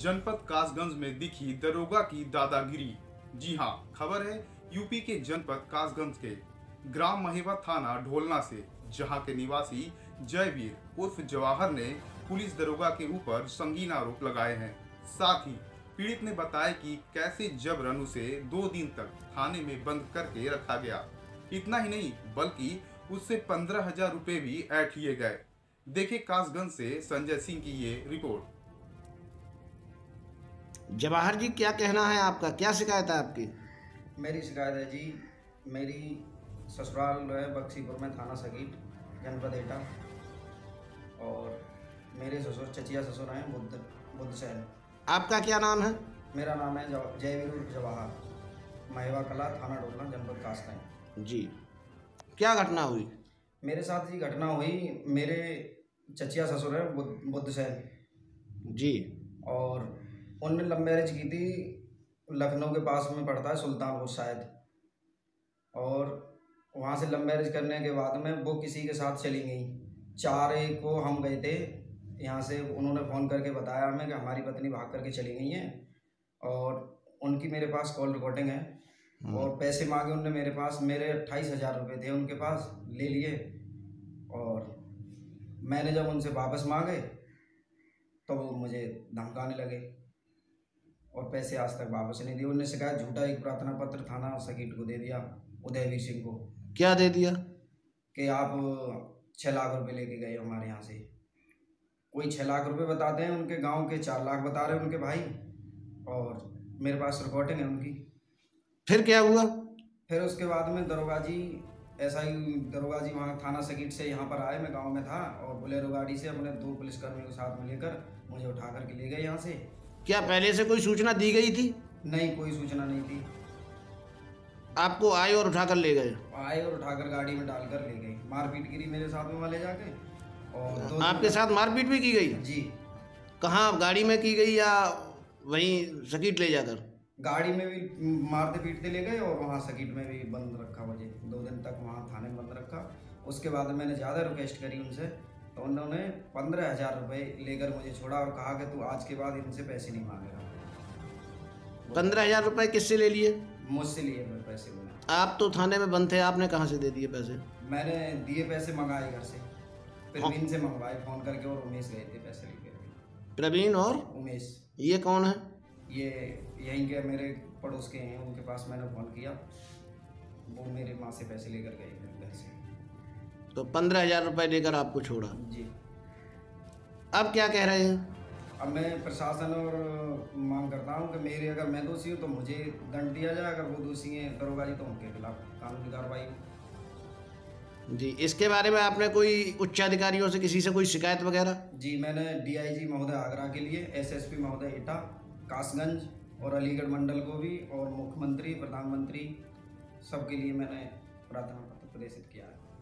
जनपद कासगंज में दिखी दरोगा की दादागिरी। जी हां, खबर है यूपी के जनपद कासगंज के ग्राम महेवा थाना ढोलना से, जहां के निवासी जयवीर उर्फ जवाहर ने पुलिस दरोगा के ऊपर संगीन आरोप लगाए हैं। साथ ही पीड़ित ने बताया कि कैसे जबरन उसे 2 दिन तक थाने में बंद करके रखा गया। इतना ही नहीं बल्कि उससे 15,000 रुपए भी ऐंठ लिए गए। देखे कासगंज से संजय सिंह की ये रिपोर्ट। जवाहर जी, क्या कहना है आपका? क्या शिकायत है आपकी? मेरी शिकायत है जी, मेरी ससुराल है बक्सीपुर में, थाना सगीट, जनपद एटा। और मेरे ससुर चचिया ससुर हैं बुद्ध सैन। आपका क्या नाम है? मेरा नाम है जयवीर उर्फ जवाहर, महेवा कला, थाना ढोलना, जनपद कासगंज। जी, क्या घटना हुई? मेरे साथ ये घटना हुई, मेरे चचिया ससुर हैं बुद्ध सैन जी। और उनने लव मैरिज की थी, लखनऊ के पास में पड़ता है सुल्तानपुर शायद। और वहाँ से लव मैरिज करने के बाद में वो किसी के साथ चली गई। 4 को हम गए थे यहाँ से, उन्होंने फ़ोन करके बताया हमें कि हमारी पत्नी भाग करके चली गई हैं। और उनकी मेरे पास कॉल रिकॉर्डिंग है। और पैसे मांगे उनने मेरे पास, मेरे 28,000 रुपये थे उनके पास, ले लिए। और मैंने जब उनसे वापस मांगे तो वो मुझे धमकाने लगे और पैसे आज तक वापस नहीं दिए। उन्होंने शिकायत झूठा एक प्रार्थना पत्र थाना सगीट को दे दिया, उदयवीर सिंह को। क्या दे दिया? कि आप 6 लाख रुपए लेके गए हमारे यहाँ से। कोई 6 लाख रुपए बताते हैं, उनके गांव के 4 लाख बता रहे हैं उनके भाई। और मेरे पास रिकॉर्डिंग है उनकी। फिर क्या हुआ? फिर उसके बाद में दरोगा जी, ऐसा ही दरोगा जी वहाँ थाना सगीट से यहाँ पर आए, मैं गाँव में था, और बोलेरो गाड़ी से अपने 2 पुलिसकर्मियों को साथ में लेकर मुझे उठा करके ले गए यहाँ से। क्या पहले से कोई सूचना दी गई थी? नहीं, कोई सूचना नहीं थी। आपको आए और उठाकर ले गए? आए और उठाकर गाड़ी में डालकर ले गए। मारपीट करी मेरे साथ में वहाँ ले जाके। और आपके साथ मारपीट भी की गई? जी। कहाँ, गाड़ी में की गई या वहीं सगीट ले जाकर? गाड़ी में भी मारते पीटते ले गए और वहाँ सगीट में भी बंद रखा मुझे 2 दिन तक, वहाँ थाने में बंद रखा। उसके बाद मैंने ज़्यादा रिक्वेस्ट करी उनसे, तो उन्होंने 15,000 रुपये लेकर मुझे छोड़ा और कहा कि तू आज के बाद इनसे पैसे नहीं मांगेगा। 15,000 रुपये किससे ले लिए? मुझसे लिए मैं पैसे। मैंने, आप तो थाने में बंद थे, आपने कहाँ से दे दिए पैसे? मैंने दिए पैसे, मंगाए घर से, प्रवीण से मंगवाए फ़ोन करके, और उमेश गए थे पैसे लेकर। प्रवीण और उमेश। ये कौन है? ये यहीं के मेरे पड़ोस के हैं, उनके पास मैंने फ़ोन किया, वो मेरे माँ से पैसे लेकर गए थे घर से। तो 15,000 रुपये लेकर आपको छोड़ा? जी। अब क्या कह रहे हैं? अब मैं प्रशासन और मांग करता हूँ कि मेरे, अगर मैं दोषी हूँ तो मुझे दंड दिया जाए, अगर वो दोषी हैं दरोगा जी तो उनके खिलाफ कानूनी कार्रवाई हो। जी, इसके बारे में आपने कोई उच्च अधिकारियों से किसी से कोई शिकायत वगैरह? जी, मैंने DIG महोदय आगरा के लिए, SSP महोदय एटा, कासगंज और अलीगढ़ मंडल को भी, और मुख्यमंत्री, प्रधानमंत्री, सबके लिए मैंने प्रार्थना पत्र प्रेषित किया है।